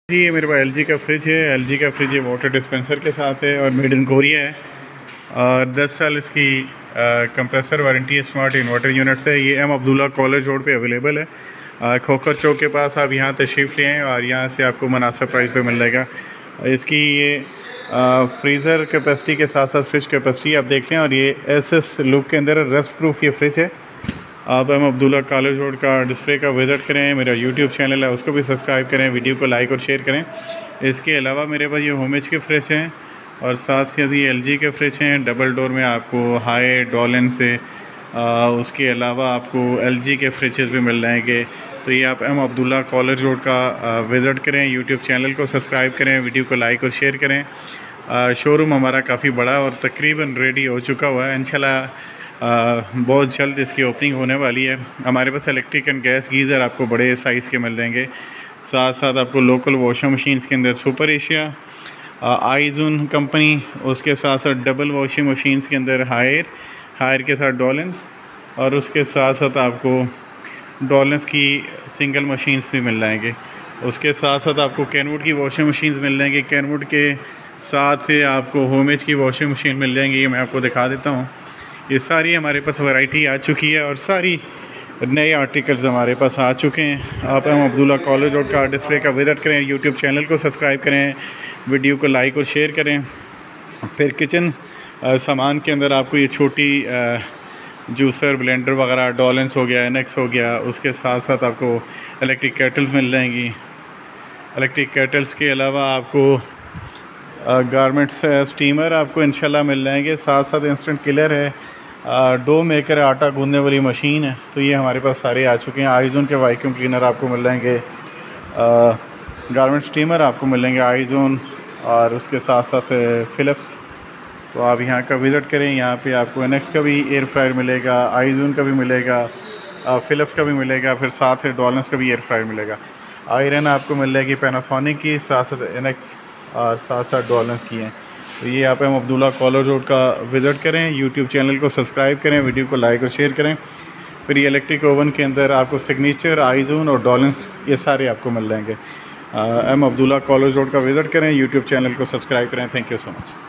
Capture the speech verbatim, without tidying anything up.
जी ये मेरे पास एलजी का फ्रिज है। एलजी का फ्रिज है, वाटर डिस्पेंसर के साथ है और मेड इन कोरिया है और दस साल इसकी कंप्रेसर वारंटी है। स्मार्ट इन्वर्टर यूनिट से ये एम अब्दुल्ला कॉलेज रोड पे अवेलेबल है। खोखर चौक के पास आप यहाँ तशरीफ़ ले आएँ और यहाँ से आपको मुनासिब प्राइस पे मिल जाएगा। इसकी ये फ्रीज़र कैपेसिटी के साथ साथ फ्रिज कैपेसिटी आप देख लें और ये एस एस लुक के अंदर रस्ट प्रूफ ये फ्रिज है। आप एम अब्दुल्ला कॉलेज रोड का डिस्प्ले का विज़िट करें। मेरा यूट्यूब चैनल है उसको भी सब्सक्राइब करें, वीडियो को लाइक और शेयर करें। इसके अलावा मेरे पास ये होमेज के फ्रिज हैं और साथ साथ ये एलजी के फ्रिज हैं डबल डोर में, आपको हाई डॉलन से आ, उसके अलावा आपको एलजी के फ्रिजेस भी मिल जाएंगे। तो ये आप एम अब्दुल्ला कॉलेज रोड का विज़िट करें, यूट्यूब चैनल को सब्सक्राइब करें, वीडियो को लाइक और शेयर करें। शोरूम हमारा काफ़ी बड़ा और तकरीबन रेडी हो चुका हुआ है। इंशाल्लाह आ, बहुत जल्द इसकी ओपनिंग होने वाली है। हमारे पास इलेक्ट्रिक एंड गैस गीज़र आपको बड़े साइज़ के मिल जाएंगे। साथ साथ आपको लोकल वॉशिंग मशीन्स के अंदर सुपर एशिया, आईजून कंपनी, उसके साथ साथ डबल वॉशिंग मशीन्स के अंदर हायर हायर के साथ डॉलेंस और उसके साथ साथ आपको डॉलेंस की सिंगल मशीन्स भी मिल जाएंगे। उसके साथ साथ आपको कैनवुड की वॉशिंग मशीन्स मिल जाएंगी। कैनवुड के साथ ही आपको होमेज की वॉशिंग मशीन मिल जाएंगी। ये मैं आपको दिखा देता हूँ। ये सारी हमारे पास वैरायटी आ चुकी है और सारी नए आर्टिकल्स हमारे पास आ चुके हैं। आप एम अब्दुल्ला कॉलेज रोड का डिस्प्ले का विज़िट करें, यूट्यूब चैनल को सब्सक्राइब करें, वीडियो को लाइक और शेयर करें। फिर किचन सामान के अंदर आपको ये छोटी जूसर, ब्लेंडर वगैरह, डॉलेंस हो गया, एनेक्स हो गया, उसके साथ साथ आपको इलेक्ट्रिक केटल्स मिल जाएंगी। इलेक्ट्रिक केटल्स के अलावा आपको गारमेंट्स स्टीमर आपको इंशाल्लाह मिल जाएंगे। साथ साथ इंस्टेंट किलर है, डो मेकर, आटा गूंदने वाली मशीन है। तो ये हमारे पास सारे आ चुके हैं। आईजोन के वैक्यूम क्लीनर आपको मिल जाएंगे, गारमेंट स्टीमर आपको मिलेंगे आईजोन और उसके साथ साथ फ़िलिप्स। तो आप यहाँ का विज़िट करें। यहाँ पे आपको एनेक्स का भी एयर फ्रायर मिलेगा, आईजोन का भी मिलेगा, फ़िलिप्स का भी मिलेगा, फिर साथ है डॉलेंस का भी एयर फ्रायर मिलेगा। आयरन आपको मिल जाएगी पैनासोनिक की, साथ साथ एनेक्स और साथ साथ डॉलेंस की हैं। तो ये आप एम अब्दुल्ला कॉलेज रोड का विज़िट करें, यूट्यूब चैनल को सब्सक्राइब करें, वीडियो को लाइक और शेयर करें। फिर ये इलेक्ट्रिक ओवन के अंदर आपको सिग्नेचर, आईजोन और डॉलेंस ये सारे आपको मिल जाएंगे। एम अब्दुल्ला कॉलेज रोड का विज़िट करें, यूट्यूब चैनल को सब्सक्राइब करें। Thank you so much.